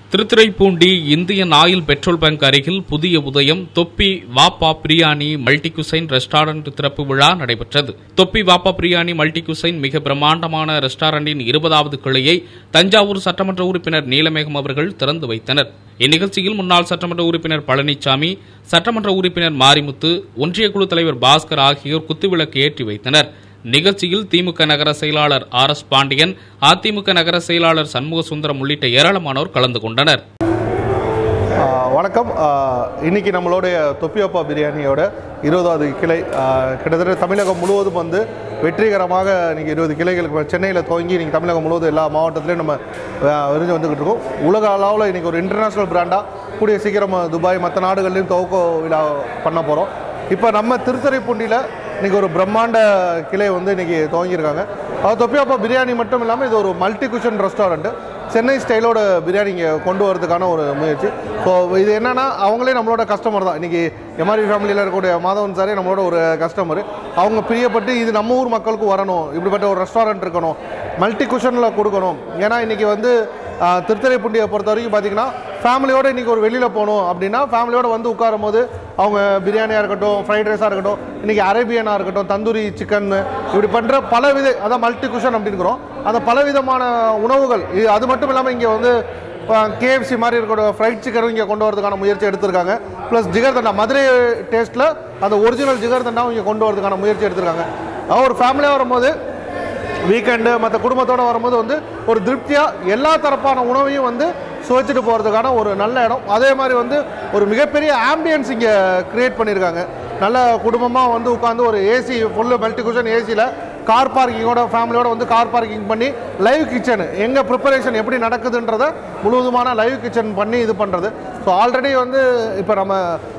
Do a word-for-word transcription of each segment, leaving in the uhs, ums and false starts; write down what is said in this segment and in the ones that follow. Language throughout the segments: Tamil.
Thiruthuraipoondi Indian oil petrol bunk அருகில் புதிய உதயம் தொப்பி வாப்பா பிரியாணி மல்டி குசைன் ரெஸ்டாரண்ட் திறப்பு விழா நடைபெற்றது. தொப்பி வாப்பா பிரியாணி மல்டி குசைன் மிக பிரம்மாண்டமான ரெஸ்டாரண்டின் இருபதாவது கிளையை தஞ்சாவூர் சட்டமன்ற உறுப்பினர் நீலமேகம் அவர்கள் திறந்து வைத்தனர். இந்நிகழ்ச்சியில் முன்னாள் சட்டமன்ற உறுப்பினர் பழனிசாமி, சட்டமன்ற உறுப்பினர் மாரிமுத்து, ஒன்றிய குழு தலைவர் பாஸ்கர் ஆகியோர் குத்துவிளக்கு ஏற்றி வைத்தனர். நிகழ்ச்சியில் திமுக நகர செயலாளர் ஆர் எஸ் பாண்டியன், அதிமுக நகர செயலாளர் சண்முக சுந்தரம் உள்ளிட்ட ஏராளமானோர் கலந்து கொண்டனர். வணக்கம். இன்னைக்கு நம்மளுடைய தொப்பி வாப்பா பிரியாணியோட இருபதாவது கிளை கிட்டத்தட்ட தமிழகம் முழுவதும் வந்து வெற்றிகரமாக இன்றைக்கி இருபது கிளைகளுக்கு சென்னையில் துவங்கி இன்றைக்கி தமிழகம் முழுவதும் எல்லா மாவட்டத்திலையும் நம்ம விரிஞ்சு வந்துக்கிட்டு இருக்கோம். உலக அளவில் இன்றைக்கி ஒரு இன்டர்நேஷ்னல் பிராண்டாக கூடிய சீக்கிரம் துபாய் மற்ற நாடுகள்லையும் துவக்க விழா பண்ண போகிறோம். இப்போ நம்ம திருத்துறைப்பூண்டியில் இன்றைக்கி ஒரு பிரம்மாண்ட கிளை வந்து இன்றைக்கி துவங்கியிருக்காங்க. அது தொப்பி வாப்பா பிரியாணி மட்டும் இல்லாமல் இது ஒரு மல்டி குஷன் ரெஸ்டாரண்ட்டு, சென்னை ஸ்டைலோட பிரியாணி இங்கே கொண்டு வரதுக்கான ஒரு முயற்சி. ஸோ இது என்னென்னா அவங்களே நம்மளோட கஸ்டமர் தான். இன்றைக்கி எம்ஆர்வி ஃபேமிலியில் இருக்கக்கூடிய மாதவன் சாரே நம்மளோட ஒரு கஸ்டமர். அவங்க பிரியப்பட்டு இது நம்ம ஊர் மக்களுக்கும் வரணும், இப்படிப்பட்ட ஒரு ரெஸ்டாரண்ட் இருக்கணும், மல்டி குஷனில் கொடுக்கணும். ஏன்னா இன்றைக்கி வந்து திருத்துறைப்பூண்டியை பொறுத்த வரைக்கும் பார்த்திங்கன்னா ஃபேமிலியோடு இன்றைக்கி ஒரு வெளியில் போகணும் அப்படின்னா ஃபேமிலியோடு வந்து உட்காரும் போது அவங்க பிரியாணியாக இருக்கட்டும், ஃப்ரைட் ரைஸாக இருக்கட்டும், இன்றைக்கி அரேபியனாக இருக்கட்டும், தந்தூரி சிக்கன், இப்படி பண்ணுற பல வித அதான் மல்டி குஷன் அப்படின்னுக்கிறோம். அந்த பலவிதமான உணவுகள் இது அது மட்டும் இல்லாமல் இங்கே வந்து கேஎஃப்சி மாதிரி இருக்கிற ஃப்ரைட் சிக்கனும் இங்கே கொண்டு வரதுக்கான முயற்சி எடுத்திருக்காங்க. ப்ளஸ் ஜிகர் தண்டா மதுரை டேஸ்ட்டில் அந்த ஒரிஜினல் ஜிகர் தண்டாவும் இங்கே கொண்டு வரதுக்கான முயற்சி எடுத்திருக்காங்க. ஒரு ஃபேமிலியாக வரும்போது வீக்கெண்டு மற்ற குடும்பத்தோடு வரும்போது வந்து ஒரு திருப்தியாக எல்லா தரப்பான உணவையும் வந்து சுவைச்சிட்டு போகிறதுக்கான ஒரு நல்ல இடம். அதே மாதிரி வந்து ஒரு மிகப்பெரிய ஆம்பியன்ஸ் இங்கே க்ரியேட் பண்ணியிருக்காங்க. நல்ல குடும்பமாக வந்து உட்காந்து ஒரு ஏசி ஃபுல்லு மல்டி குஷன் ஏசியில் கார் பார்க்கிங்கோட ஃபேமிலியோடு வந்து கார் பார்க்கிங் பண்ணி லைவ் கிச்சனு எங்கள் ப்ரிப்பரேஷன் எப்படி நடக்குதுன்றதை முழுவதுமான லைவ் கிச்சன் பண்ணி இது பண்ணுறது. ஸோ ஆல்ரெடி வந்து இப்போ நம்ம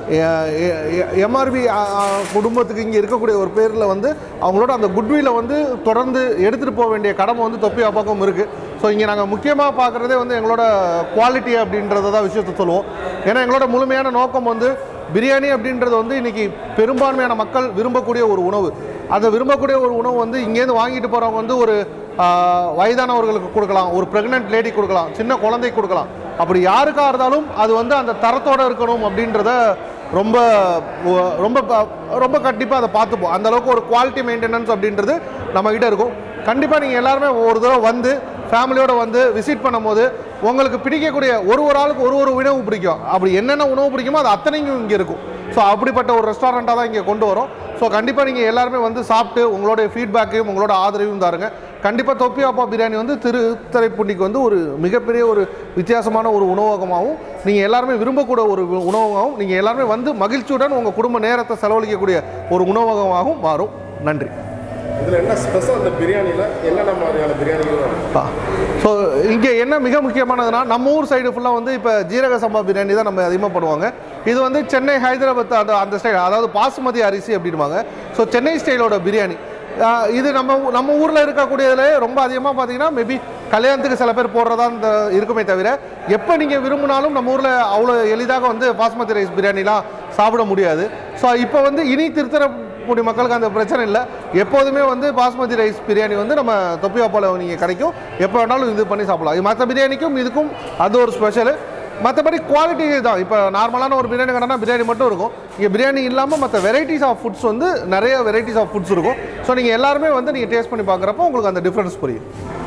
எம்ஆர்வி குடும்பத்துக்கு இங்கே இருக்கக்கூடிய ஒரு பேரில் வந்து அவங்களோட அந்த குட்வில்லை வந்து தொடர்ந்து எடுத்துகிட்டு போக வேண்டிய கடமை வந்து தொப்பி வாப்பாக்கும் இருக்குது. ஸோ இங்கே நாங்கள் முக்கியமாக பார்க்குறதே வந்து எங்களோட குவாலிட்டி அப்படின்றத தான் விஷயத்தை சொல்லுவோம். ஏன்னா எங்களோட முழுமையான நோக்கம் வந்து பிரியாணி அப்படின்றது வந்து இன்றைக்கி பெரும்பான்மையான மக்கள் விரும்பக்கூடிய ஒரு உணவு. அதை விரும்பக்கூடிய ஒரு உணவு வந்து இங்கேருந்து வாங்கிட்டு போகிறவங்க வந்து ஒரு வயதானவர்களுக்கு கொடுக்கலாம், ஒரு ப்ரெக்னென்ட் லேடி கொடுக்கலாம், சின்ன குழந்தைக்கு கொடுக்கலாம். அப்படி யாருக்காக இருந்தாலும் அது வந்து அந்த தரத்தோடு இருக்கணும் அப்படின்றத ரொம்ப ரொம்ப ரொம்ப கண்டிப்பாக அதை பார்த்துப்போம். அந்தளவுக்கு ஒரு குவாலிட்டி மெயின்டெனன்ஸ் அப்படின்றது நம்மக்கிட்ட இருக்கும். கண்டிப்பாக நீங்கள் எல்லாருமே ஒரு தடவை வந்து ஃபேமிலியோடு வந்து விசிட் பண்ணும் போது உங்களுக்கு பிடிக்கக்கூடிய ஒரு ஒரு ஆளுக்கு ஒரு ஒரு உணவு பிடிக்கும். அப்படி என்னென்ன உணவு பிடிக்குமோ அது அத்தனைக்கும் இங்கே இருக்கும். ஸோ அப்படிப்பட்ட ஒரு ரெஸ்டாரண்ட்டாக தான் இங்கே கொண்டு வரோம். ஸோ கண்டிப்பாக நீங்கள் எல்லாருமே வந்து சாப்பிட்டு உங்களோட ஃபீட்பேக்கையும் உங்களோட ஆதரவையும் தாருங்க. கண்டிப்பாக தொப்பி வாப்பா பிரியாணி வந்து திருத்துறைப்பூண்டிக்கு வந்து ஒரு மிகப்பெரிய ஒரு வித்தியாசமான ஒரு உணவகமாகவும் நீங்கள் எல்லாருமே விரும்பக்கூடிய ஒரு உணவகமாகவும் நீங்கள் எல்லாருமே வந்து மகிழ்ச்சியுடன் உங்கள் குடும்ப நேரத்தை செலவழிக்கக்கூடிய ஒரு உணவகமாகவும் மாறும். நன்றி. இதில் என்ன ஸ்பெஷல் அந்த பிரியாணியில் என்னென்ன மாதிரியான பிரியாணிகள்? ஸோ இங்கே என்ன மிக முக்கியமானதுன்னா நம்ம ஊர் சைடு ஃபுல்லாக வந்து இப்போ ஜீரக சம்பா பிரியாணி தான் நம்ம அதிகமாக பண்ணுவாங்க. இது வந்து சென்னை ஹைதராபாத் அந்த அந்த ஸ்டைல், அதாவது பாசுமதி அரிசி அப்படின்வாங்க. ஸோ சென்னை ஸ்டைலோட பிரியாணி இது நம்ம நம்ம ஊரில் இருக்கக்கூடியதில் ரொம்ப அதிகமாக பார்த்தீங்கன்னா மேபி கல்யாணத்துக்கு சில பேர் போடுறதா இந்த இருக்குமே தவிர எப்போ நீங்கள் விரும்பினாலும் நம்ம ஊரில் அவ்வளோ எளிதாக வந்து பாஸ்மதி ரைஸ் பிரியாணிலாம் சாப்பிட முடியாது. ஸோ இப்போ வந்து இனி திருத்துறைப்பூண்டி மக்களுக்கு அந்த பிரச்சனை இல்லை. எப்போதுமே வந்து பாஸ்மதி ரைஸ் பிரியாணி வந்து நம்ம தொப்பி வாப்பாவில் நீங்கள் கிடைக்கும். எப்போ வேணாலும் இது பண்ணி சாப்பிடலாம். இது மற்ற பிரியாணிக்கும் இதுக்கும் அது ஒரு ஸ்பெஷலு. மற்றபடி குவாலிட்டி தான். இப்போ நார்மலான ஒரு பிரியாணி கடைனா பிரியாணி மட்டும் இருக்கும். இங்கே பிரியாணி இல்லாமல் மற்ற வெரைட்டிஸ் ஆஃப் ஃபுட்ஸ் வந்து நிறைய வெரைட்டிஸ் ஆஃப் ஃபுட்ஸ் இருக்கும். ஸோ நீங்கள் எல்லாருமே வந்து நீங்கள் டேஸ்ட் பண்ணி பார்க்குறப்போ உங்களுக்கு அந்த டிஃப்ரென்ஸ் புரியும்.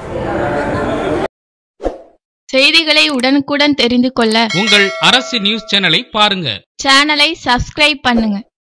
செய்திகளை உடனுக்குடன் தெரிந்து கொள்ள உங்கள் அரசு நியூஸ் சேனலை பாருங்க. சேனலை சப்ஸ்கிரைப் பண்ணுங்க.